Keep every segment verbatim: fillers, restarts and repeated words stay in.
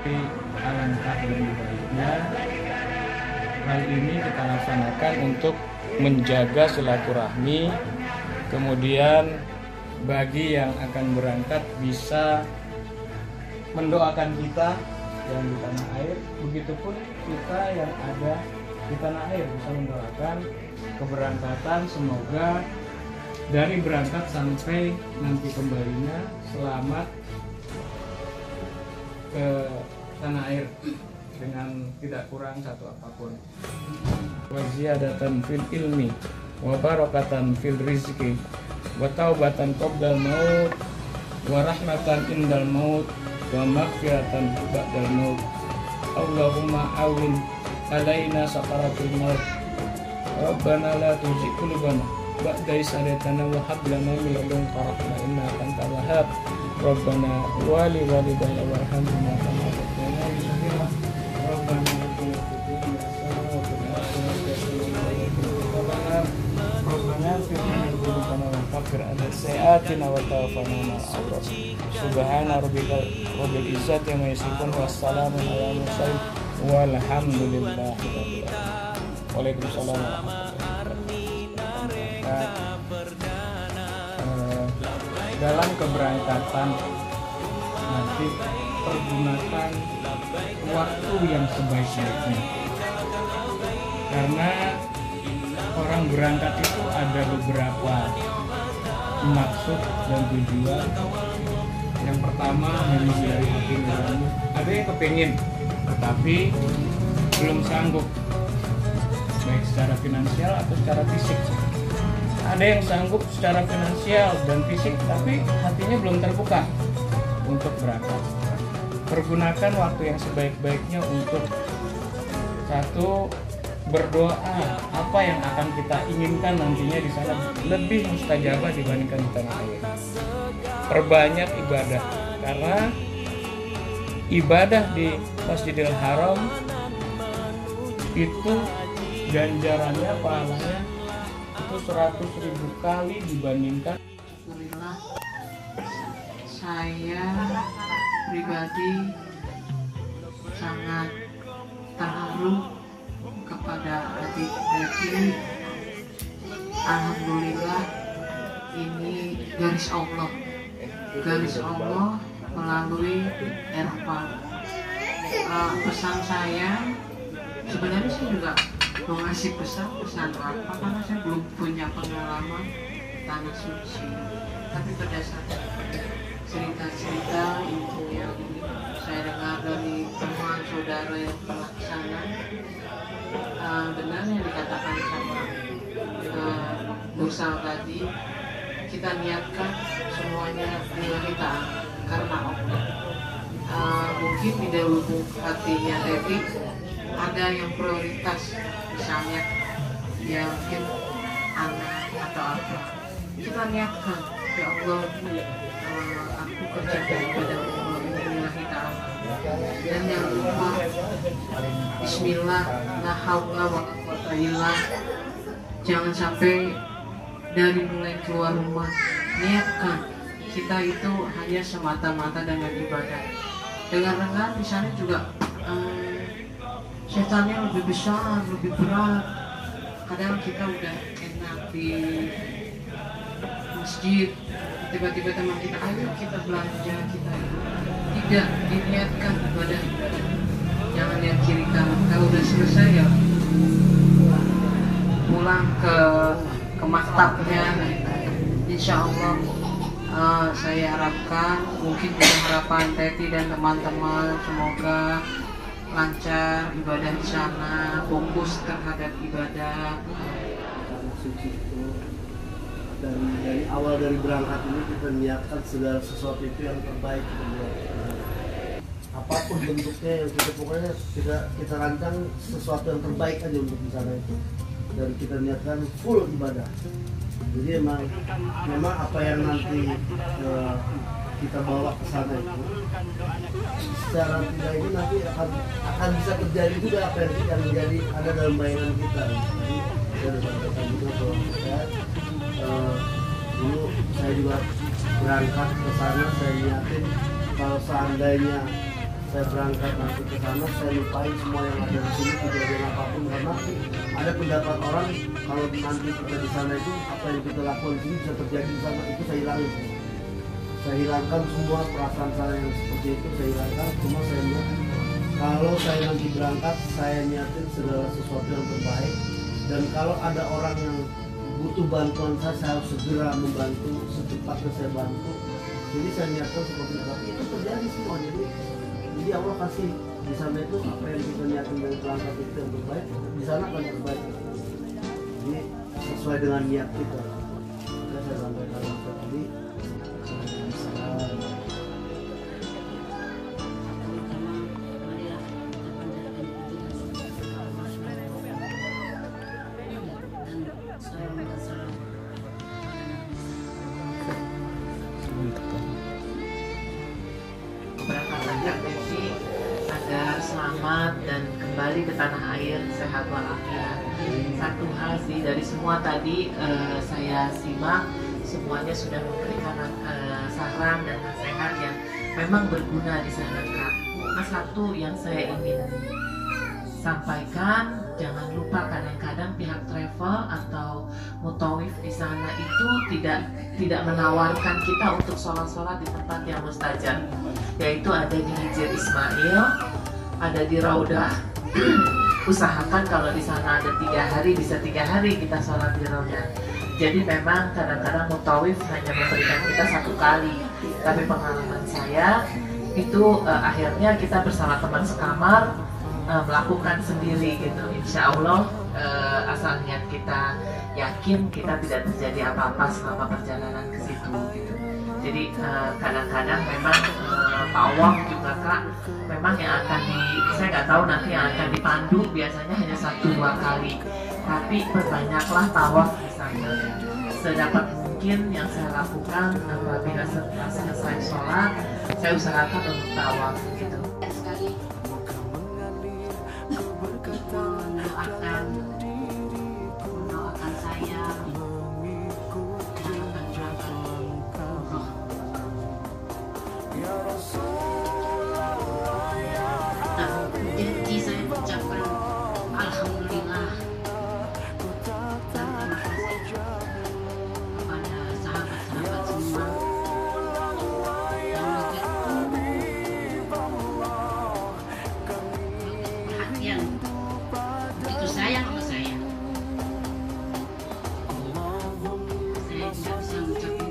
Alangkah lebih baiknya hal ini kita laksanakan untuk menjaga silaturahmi, kemudian bagi yang akan berangkat bisa mendoakan kita yang di tanah air, begitupun kita yang ada di tanah air bisa mendoakan keberangkatan, semoga dari berangkat sampai nanti kembalinya selamat ke tanah air dengan tidak kurang satu apapun. Wa ziyadatan fil ilmi wa barakatan fil rizqi wa taubatan qabdal maut wa rahmatan indal maut wa maghfiratan ba'dal maut. Allahumma awin alaina sakaratul maut. Rabbana la tuzigh qulubana ba'da idh hadaytana wa hab lana min ladunka rahmah innaka antal wahhab. Rabbana wa li walidayya warhamhuma kama rabbayani shaghira. Rabbana atina fid dunya hasanah wa fil akhirati hasanah wa qina Rabbana fir dzunubana wa kaffir anna sayyi'atina wa tawaffana ma'al abrar. Subhana rabbika rabbil izzati amma yasifun wa salamun alal mursalin walhamdulillahi rabbil alamin. Waalaikumsalam warahmatullahi wabarakatuh. Dalam keberangkatan nanti pergunakan waktu yang sebaik-baiknya, karena orang berangkat itu ada beberapa maksud dan tujuan. Yang pertama memang dari hati nurani, ada yang kepingin tetapi belum sanggup baik secara finansial atau secara fisik. Ada yang sanggup secara finansial dan fisik tapi hatinya belum terbuka untuk berangkat. Pergunakan waktu yang sebaik-baiknya untuk satu, berdoa apa yang akan kita inginkan nantinya di sana lebih mustajabah dibandingkan di tanah air. Perbanyak ibadah, karena ibadah di Masjidil Haram itu ganjarannya, pahalanya itu seratus ribu kali dibandingkan. Alhamdulillah, saya pribadi sangat terharu kepada adik-adik. Alhamdulillah, ini garis Allah, garis Allah melalui Erfan. Uh, pesan saya, sebenarnya saya juga mau ngasih pesan-pesan apa, karena saya belum punya pengalaman tanah suci, tapi berdasarkan cerita-cerita yang saya dengar dari teman saudara yang pelaksana, uh, benar yang dikatakan sama uh, Nursal tadi, kita niatkan semuanya lillahi ta'ala karena Allah. Uh, mungkin di dalam hatinya Devi ada yang prioritas, misalnya ya mungkin anak atau apa, kita niatkan ya Allah, uh, aku kerjakan pada Allah lillahi ta'ala, dan yang lupa bismillah, la haula wa la quwwata illa. Jangan sampai dari mulai keluar rumah niatkan kita itu hanya semata-mata dengan ibadah. Dengar-dengar di sana juga um, setannya lebih besar, lebih berat. Kadang kita udah enak di masjid, tiba-tiba teman kita, ayo kita belanja, kita itu tidak diniatkan ibadah-ibadah. Jangan lihat kiri kanan. Kalau udah selesai ya pulang ke ke maktabnya. Insya Allah uh, saya harapkan, mungkin dengan harapan Teti dan teman-teman, semoga lancar ibadah di sana, fokus terhadap ibadah. Suci itu dari, dari awal dari berangkat ini kita niatkan segala sesuatu itu yang terbaik kita buat. Apapun bentuknya yang kita pokoknya kita kita rancang sesuatu yang terbaik aja untuk di sana itu, dan kita niatkan full ibadah. Jadi emang memang apa yang nanti uh, kita bawa ke sana itu secara tidak ini nanti akan akan bisa terjadi juga apa yang yang menjadi ada dalam bayangan kita. Jadi saya sudah sampaikan juga bahwa saya uh, dulu saya juga berangkat ke sana, saya niatin kalau seandainya saya berangkat nanti ke sana, saya lupain semua yang ada di sini, kejadian apapun, karena ada pendapat orang kalau nanti kita di sana itu apa yang kita lakukan ini bisa terjadi di sana, itu saya hilangin semua. Saya hilangkan semua perasaan saya yang seperti itu, saya hilangkan. Cuma saya niat kalau saya nanti berangkat, saya niatin segala sesuatu yang terbaik, dan kalau ada orang yang butuh bantuan saya, saya harus segera membantu, secepatnya saya bantu. Jadi saya niatkan seperti itu, tapi itu terjadi semua. Jadi, jadi Allah kasih di sana itu apa yang kita niatin dari berangkat itu yang terbaik, di sana akan terbaik. Jadi sesuai dengan niat kita. Maka saya sampaikan tadi. Keberangkatan Kak Devi agar selamat dan kembali ke tanah air sehat walafiat. Satu hal sih dari semua tadi eh, saya simak, semuanya sudah memberikan eh, saran dan nasihat yang memang berguna di sana Kak. Nah, satu yang saya ingin sampaikan, jangan lupa kadang-kadang pihak travel atau mutawif di sana itu tidak tidak menawarkan kita untuk sholat-sholat di tempat yang mustajab, yaitu ada di Hijir Ismail, ada di Raudah. Usahakan kalau di sana ada tiga hari, bisa tiga hari kita sholat di Raudah. Jadi memang kadang-kadang mutawif hanya memberikan kita satu kali, tapi pengalaman saya itu uh, akhirnya kita bersama teman sekamar uh, melakukan sendiri gitu. Insya Allah uh, asal niat kita yakin, kita tidak terjadi apa-apa selama perjalanan ke situ gitu. Jadi kadang-kadang uh, memang uh, tawaf juga Kak, memang yang akan di, saya nggak tahu nanti yang akan dipandu biasanya hanya satu dua kali, tapi perbanyaklah tawaf di sana. Sedapat mungkin yang saya lakukan apabila setelah selesai sholat, saya usahakan untuk tawaf gitu. Sekali mendoakan mendoakan saya yang akan berangkat umroh. Nah, jadi saya ucapkan alhamdulillah dan terima kasih kepada sahabat-sahabat semua yang perhatian, begitu sayang sama saya. Saya tidak bisa mengucapkan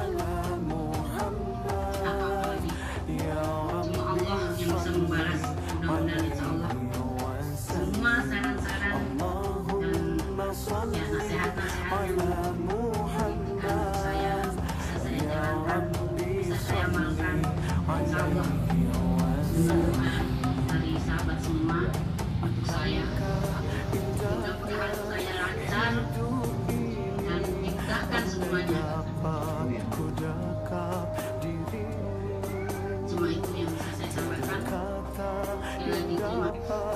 apa-apa lagi. Cuma Allah yang bisa membalas. Mudah-mudahan insya Allah semua saran-saran dan ya nasihat-nasihat yang diberikan untuk saya bisa saya jalankan, bisa saya amalkan. Insya Allah doa dari sahabat semua untuk saya, mudah-mudahan saya lancar dan dimudahkan semuanya. Cuma itu yang bisa saya sampaikan. Sekali lagi terima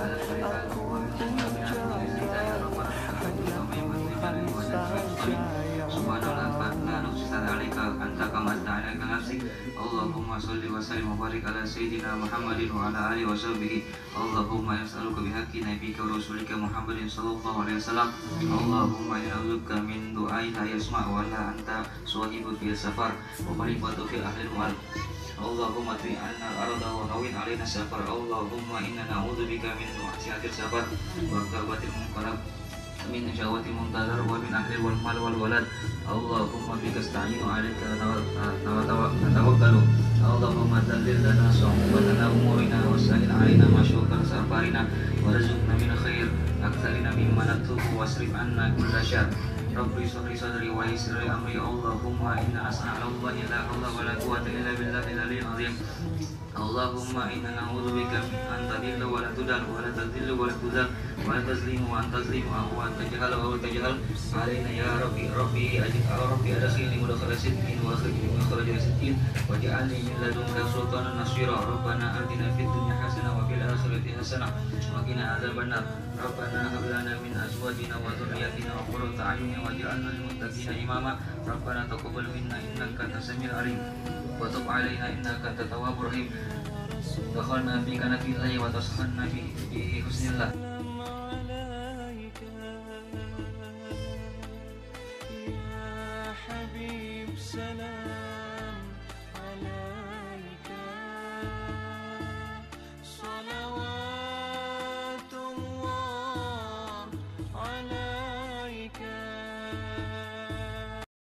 Allahumma salli wa sallim wa barik ala sayyidina Muhammadin wa ala alihi wa sahbihi. Allahumma yas'aluka bihaqqi nabiyyika wa rasulika Muhammadin sallallahu alaihi wasallam. Allahumma ina'udzuka min du'ai la yasma' wa la anta suwahibu fil safar wa khalifatu fil ahli wal. Allahumma tui anna al-arda wa hawin alaina safar. Allahumma inna na'udzubika min du'asiatil safar wa kabatil munqalab min syawati muntazar wa min ahli wal mal wal walad. Allahumma bika asta'inu 'alaika tawakkalu. Allahumma dzallil lana sa'ubatana umurina wa sahil 'alaina masyuqan safarina warzuqna min khair aktsarina mimma natlubu wasrif 'anna kulla syarr. Rabbi shrah sadri wa yassir li amri. Allahumma inna as'aluka Allahi la haula wa la quwwata illa billahil aliyyil azim. Allahumma inna na'udzubika min an tadilla wa la tudal wa la tadillu wa la tudal wa la tazlimu wa anta tazlimu wa anta tajhal wa anta tajhal alaina ya rabbi rabbi ajid rabbi adkhilni mudkhala sidqin wa akhrijni makhraja sidqin waj'alni min ladunka sultanan nasira. Rabbana atina fid dunya hasanah wa fil akhirati hasanah wa qina adzabannar. Rabbana hab lana min azwajina wa dhurriyyatina qurrata a'yunin waj'alna lil muttaqina imama. Rabbana taqabbal minna innaka antas samiul alim wa tub 'alaina innaka antat tawwabur rahim. dakhalna fi kanafillah wa tashanna fi husnillah